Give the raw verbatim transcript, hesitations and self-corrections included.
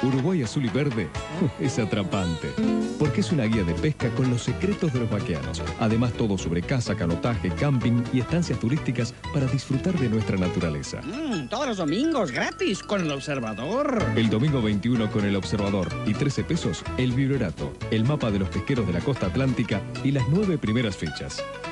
Uruguay azul y verde es atrapante, porque es una guía de pesca con los secretos de los vaqueanos. Además, todo sobre caza, canotaje, camping y estancias turísticas para disfrutar de nuestra naturaleza. Mm, todos los domingos gratis con el observador. El domingo veintiuno con el observador y trece pesos el vibrato, el mapa de los pesqueros de la costa atlántica y las nueve primeras fechas.